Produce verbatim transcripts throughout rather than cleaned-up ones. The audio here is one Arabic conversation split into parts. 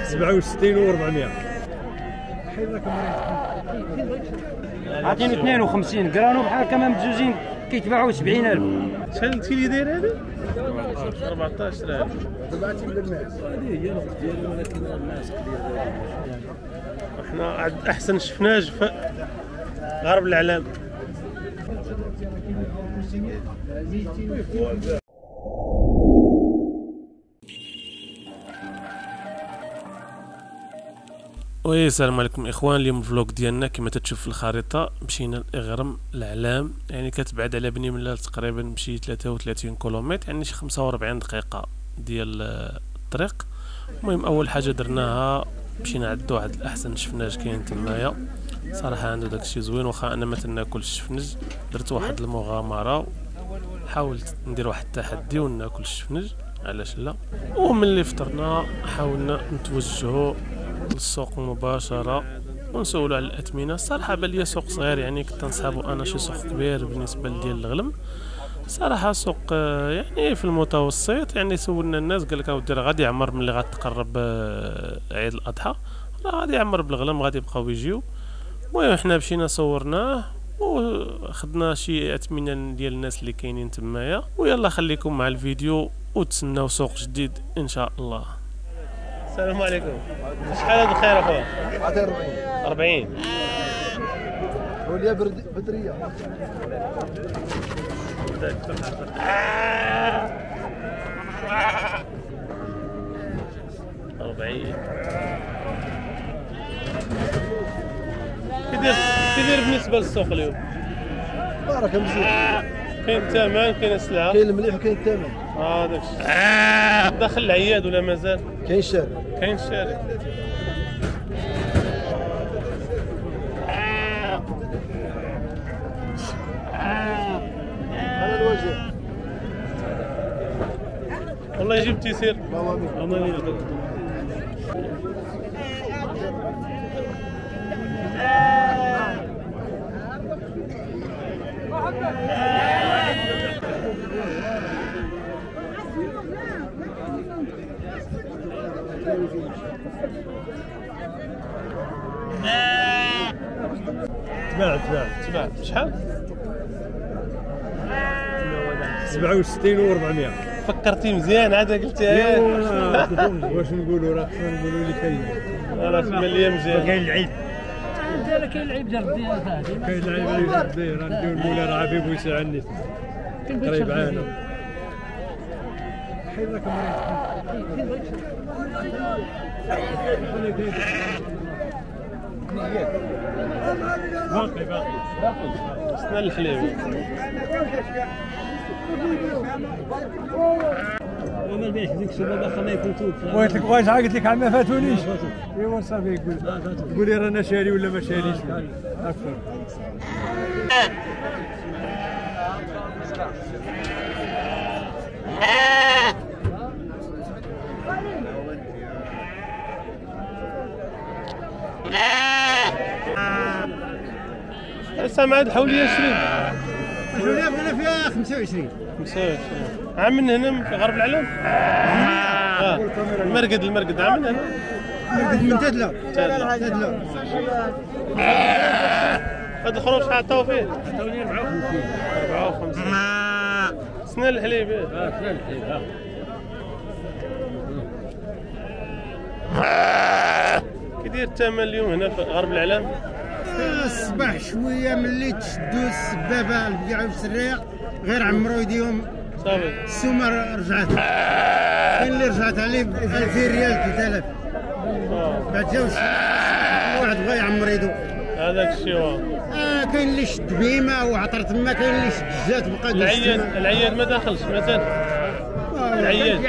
سبعة وستين وأربعمية. عاطيني اثنين وخمسين كرانو بحال كمان بجوجين كيتباعوا سبعين ألف. شحال قلتي لي داير هذا؟ أربعطاش ألف. تبعتي من الماس هذه هي الوقت ديالي ولكن الناس كبيره احنا احسن شفناج في غرب العلام. وي السلام عليكم اخوان. اليوم الفلوق ديالنا كما تتشوف في الخريطه مشينا لاغرم العلام، يعني كتبعد على بني ملال تقريبا مشي ثلاثة وثلاثين كيلومتر، يعني شي خمسة وأربعين دقيقه ديال الطريق. المهم اول حاجه درناها مشينا عند واحد الاحسن شفناج كاين تمايا، صراحه عنده داكشي زوين. واخا انا ما تناكلش الشفنج، درت واحد المغامره، حاولت ندير واحد التحدي وناكل الشفنج، علاش لا. وملي فطرنا حاولنا نتوجهوا للسوق مباشره ونسولوا على الاثمنه. الصراحه بان ليا سوق صغير، يعني كنت نصحابو انا شي سوق كبير بالنسبه لديال الغلم. صراحه سوق يعني في المتوسط، يعني سولنا الناس قال لك اودي راه غادي يعمر ملي غتقرب عيد الاضحى، راه غادي يعمر بالغلم، غادي يبقاو يجيو. المهم حنا مشينا صورناه وخدنا شي اثمنه ديال الناس اللي كاينين تمايا. ويلا خليكم مع الفيديو وتسناو سوق جديد ان شاء الله. السلام عليكم. شحال هذا الخير اخويا؟ عطي أربعين. أربعين. وليا بدريه. أربعين. كيدير كيدير بالنسبه للسوق اليوم؟ بارك مزيان. كاين الثمن، كاين السلعه، كاين المليح وكاين الثمن. اه داكشي. داخل العياد ولا مازال؟ كاين الشارع. كاين الشارع. هذا الوجه. والله يجيب تيسير. الله يرضى. تباع تباع تباع شحال؟ سبعة وستين وأربعمية. فكرتي مزيان عاد قلتيها. واش نقولوا؟ راه خصنا نقولوا اللي كاين. راه مليان مزيان. كاين العيب. دابا كاين العيب ديال الديار هذه. كاين العيب ديال الديار، نديو المولى راه عبيب ويسع الناس. قريب عانا. حيد لك باقي باقي باقي سنان الحليب. وما البيع ديك الشباب خلنا يكون توب. قلت لك واش قلت لك عاد ما فاتونيش. ايوا صافي يقول قول لي رانا شاري ولا ما شاريش اكثر. سامع حولي عشرين. حولي بغينا فيها خمسة وعشرين. خمسة وعشرين. عام من هنا في غرب العلام؟ اه المرقد المرقد عام من هنا؟ المرقد من تدلا. تدلا. هاد الخروج شحال عطاو فيه؟ عطاوني أربعة وخمسين. أربعة وخمسين. سنان الحليب. اه سنان الحليب. اه كيدير الثمن اليوم هنا في غرب العلام؟ الصباح شويه ملي تشدوا السبابه البيع والسريع غير عمروا يديهم صافي. السومه رجعت. كاين اللي رجعت عليه ب ألفين ريال ثلاثة آلاف. بعد جاو واحد بغا يعمر يدو. هذاك الشيء هو. اه كاين اللي شد بهيمه وعطر تما، كاين اللي شد جات بقى. العياد العياد ما داخلش مازال. العياد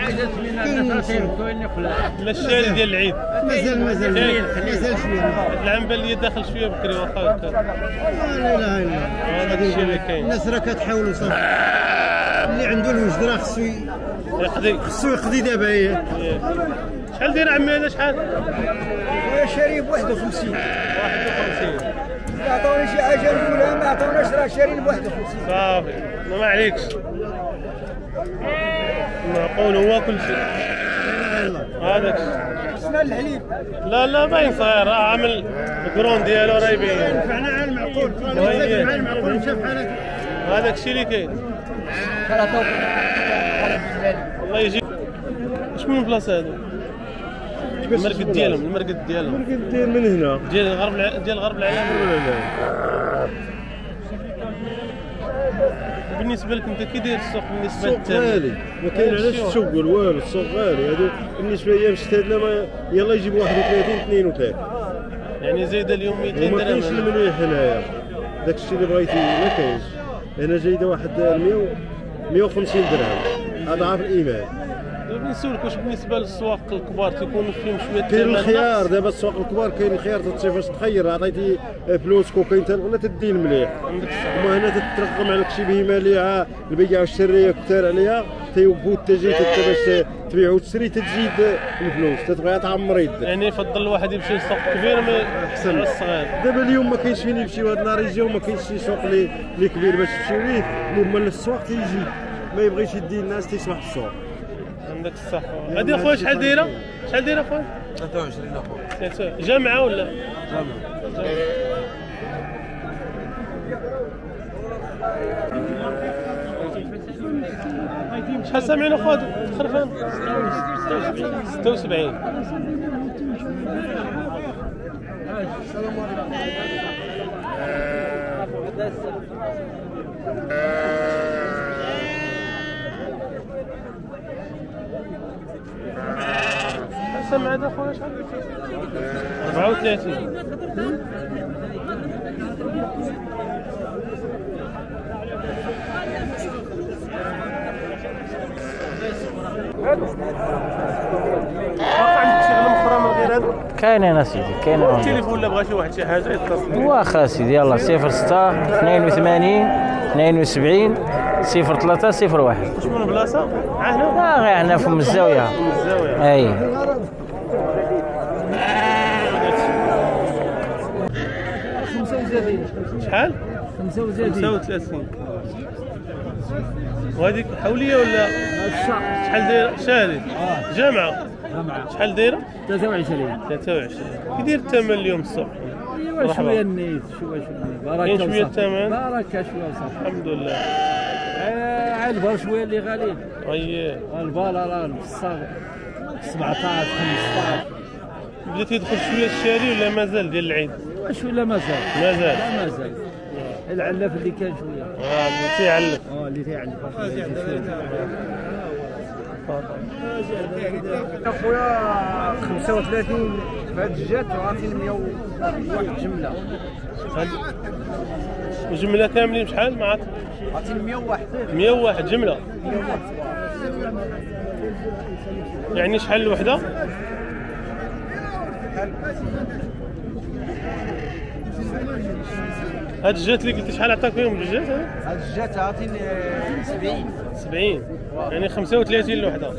لا الشاري ديال العيد مازال مازال مازال شويه. هاد العام بان لي داخل شويه بكري واخا هكا. لا اله الا الله. هذاك الشيء اللي كاين. الناس راه كتحاول صافي. اللي عنده الوجد راه خصو يقضي خصو يقضي دابا. هي شحال داير عمي هذا شحال؟ خويا شاري ب واحد وخمسين. واحد وخمسين. عطاوني شي حاجه نقولها ما عطاوناش، راه شاري ب واحد وخمسين. صافي ما عليكش. نقول هو كل شيء. هذاك اسمها الحليب. لا لا باين صغير، راه عامل الكرون ديالو راه يبين. فعنا على المعقول، على المعقول مشى بحالك. هذاك الشيء اللي كاين. والله يجي. شكون من البلاصه هذو؟ المرقد ديالهم، المرقد ديالهم. المرقد ديال من هنا. ديال الغرب ديال غرب العالم. بالنسبه لك انت كي داير السوق بالنسبه السوق غالي، ما كاين علاش تشوقوا والو، السوق غالي. هادو بالنسبه ليام الشتاء ما يلاه يجيبوا واحد وثلاثين اثنين وثلاثين. يعني زايده اليوم مئتين درهم. وما كاينش المليح هنايا، داك الشيء اللي بغيتي ما كاينش. هنا جايده واحد مئة وخمسين درهم، اضعاف الايمان. دابا نسولك واش بالنسبه للسواق الكبار تيكونوا فيهم شويه كاين الخيار. دابا السواق الكبار كاين الخيار، تتصيفط باش تخير، عطيتي فلوسك وكاين تنغنى تدي المليح. وما هنا تترقم عليك شي بهيمه مليحه، البيعه والشريه كثار عليها، تيوقفوا التجي باش تبيع وتشري تتزيد الفلوس، تتبغيها تعمر يدك. يعني يفضل الواحد يمشي لسوق كبير ما احسن الصغير. دابا اليوم ما كاينش فين يمشيو، هاد النهار يجيو ما كاينش شي سوق اللي اللي كبير باش تمشيو ليه. المهم السواق تيجي ما يبغيش يدي الناس تيسمح في السوق. عندك الصح. هذه اخويا شحال دايره؟ شحال دايره اخويا؟ ثلاثة وعشرين اخويا. جامعه ولا؟ جامعه. شحال سامعين اخويا خرفان؟ ستة وسبعين. سمع هذا اخويا شحال؟ أربعة وثلاثين. واقع عندك شي غنم اخرى من غير هذا؟ كاينين اسيدي، كاينين. التليفون لا بغى شي واحد شي حاجه يتصل. واخا اسيدي يلاه صفر ستة اثنين وثمانين اثنين وسبعين صفر ثلاثة صفر واحد. شكون البلاصه؟ ها هنا؟ اه غير هنا فم الزاويه. فم الزاويه. اي. شحال؟ خمسة وثلاثين. وهذيك حوليه ولا؟ شحال دايره؟ شهري؟ جامعه؟ جامعه. شحال دايره؟ ثلاثة وعشرين. ثلاثة وعشرين. كي داير الثمن اليوم الصبح؟ ايوا شويه النيت، شويه شويه بركه. كاين شويه الثمن؟ بركه شويه وصافي. الحمد لله. عاد البر شويه اللي غاليين. اييه. البالا راه الفصاغ سبعطاش خمسطاش. بدا تيدخل شويه الشاري ولا مازال ديال العيد؟ شويه لا مازال. مازال. لا مازال. العلاف اللي كان شويه. اه اللي تيعلف. اه اللي تيعلف. اخويا خمسة وثلاثين في هاد الجات وعاطيني مئة وواحد جمله. وجمله كاملين بشحال؟ ما عرفت. عاطيني مئة وواحد. مئة وواحد جمله. يعني شحال الوحده؟ هاد الجات اللي قلتي شحال عطاك فيهم الجات؟ هاد الجات عاطيني سبعين. سبعين. يعني خمسة وثلاثين الوحده.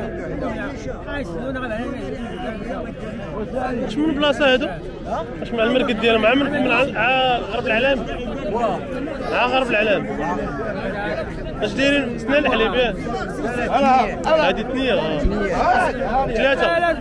واش من بلاصه هادو؟ واش مع المرقد ديالهم مع من غرب العلام؟ مع غرب العلام. اش دايرين؟ سنان الحليب ياك؟ هادي ثنيه. ثلاثه.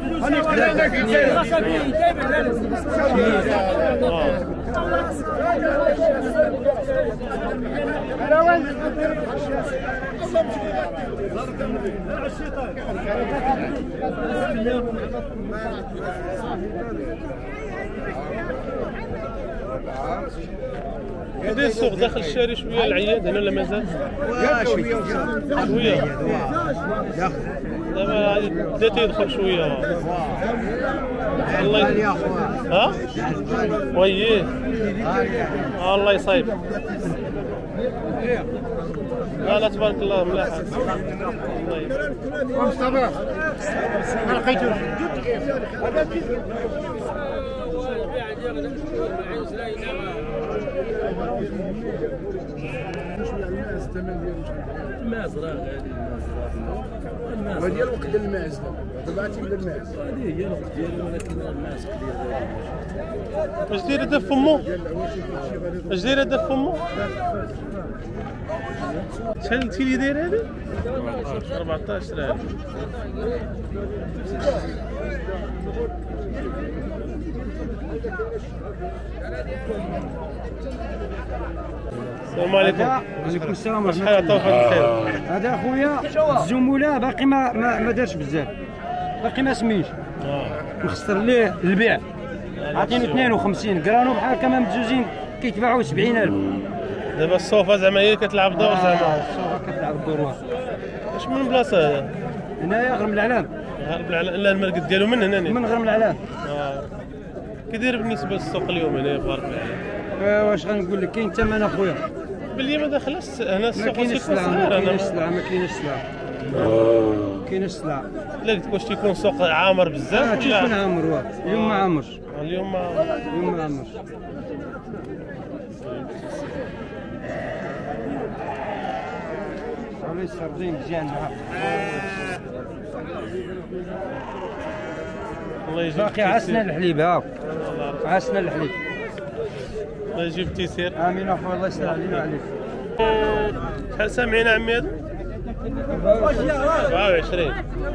كيداير السوق داخل الشارع شويه العياد هنا ولا مازال؟ شويه شويه دابا بدا تيدخل شويه. الله يا خويا. ها؟ وييه الله يصايب. لا لا تبارك الله ملاحة. مصطفى ما لقيتوش. الماعز راه غالي. الماعز هذه الوقت ديال الماعز تبعتي من الماعز. هذه هي الوقت ديالو ولكن الماعز كبير. اش داير هذا في فمو؟ اش داير هذا في فمو؟ شحال قلتي لي داير هذا؟ أربعطاش ألف. السلام عليكم. وعليكم السلام ورحمة شحال عطاو في هذا الخير؟ هذا اخويا الزملاء باقي ما ما, ما دارش بزاف، باقي ما سميش. اه مخسر ليه البيع. عاطينو اثنين وخمسين قرانو بحال كما مجوزين كيتباعوا سبعين ألف. دابا الصوفه زعما هي كتلعب دور زعما. الصوفه كتلعب الدور. اش من بلاصه هذا؟ هنايا غرم العلام. غرب العلام. لا المرقد ديالو من هنا. من غرم العلام. اه كيداير بالنسبه للسوق اليوم هنا في غرب العلام؟ آه، واش غنقول لك، كاين ثمن اخويا. باللي ما داخلش هنا السوق. ما كاينش السلعه، ما كاينش السلعه، ما كاينش السلعه. كاينش السلعه. لا قلت واش تيكون سوق عامر بزاف اه ولا؟ تيكون عامر واه، اليوم ما عامرش. اليوم ما اليوم ما عامرش. الله يسر زين مزيان. الله يجيب باقي عسنا الحليب. ها عسنا الحليب. الله يجيب التيسير. امين اخويا، الله يسهل علينا وعليك. شحال سامعين عمي هذا؟ أربعة وعشرين.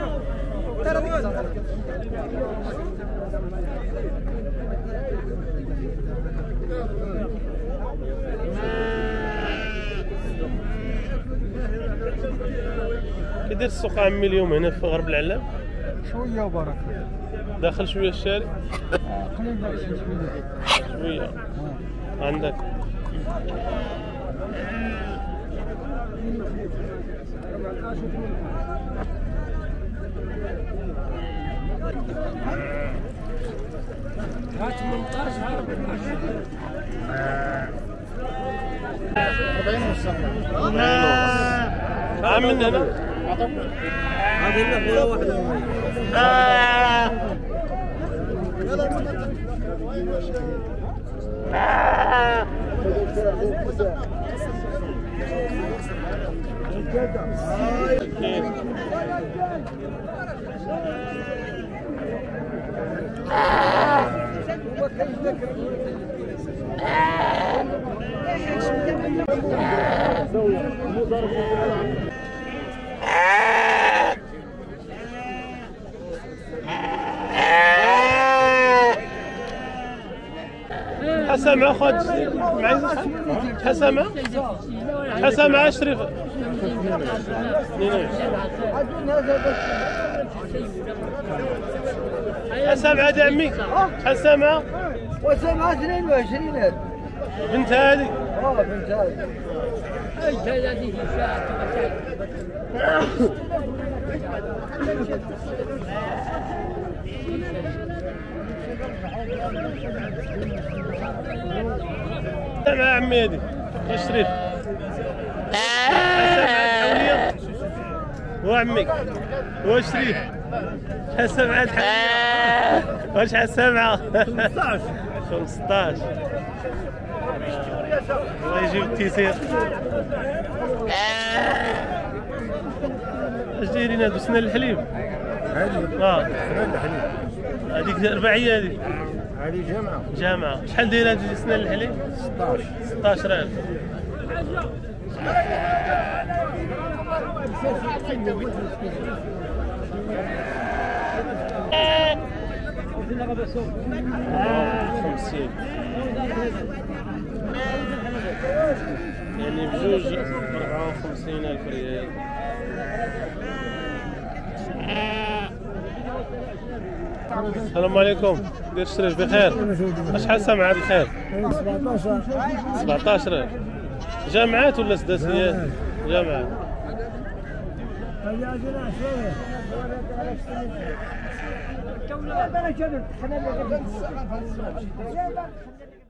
كيدير السوق عمي اليوم هنا في غرب العلام؟ شويه وبركه. داخل شويه الشارع؟ قليل شويه. شويه. عندك عام من هنا؟ هذه اللي واحد. حسامة خد معي حسامة حسامة عشري حسامة عاد عمي حسامة وسامة اثنين وعشرين ألف. بنت هذه؟ اه بنت هذه. اي هذه مع عمي هذه الشريف حسام عاد حوليه وعمي هو الشريف حسام عاد حوليه واش حسام معاه خمسطاش خمسطاش. الله يجيب التيسير. اش دايرين هادو سنان الحليب؟ هذه اه سنان الحليب. هذيك رباعيه هذه هذه جامعة. جامعة. شحال دايره هذه سنان الحليب؟ ستطاش ستطاش ألف. خمسين يعني بجوج أربعة وخمسين ألف ريال. السلام عليكم. دير الشريف بخير؟ شحال سامع هذا الخير؟ سبعطاش ألف. جامعات ولا سداسيات؟ جامعات. الدولة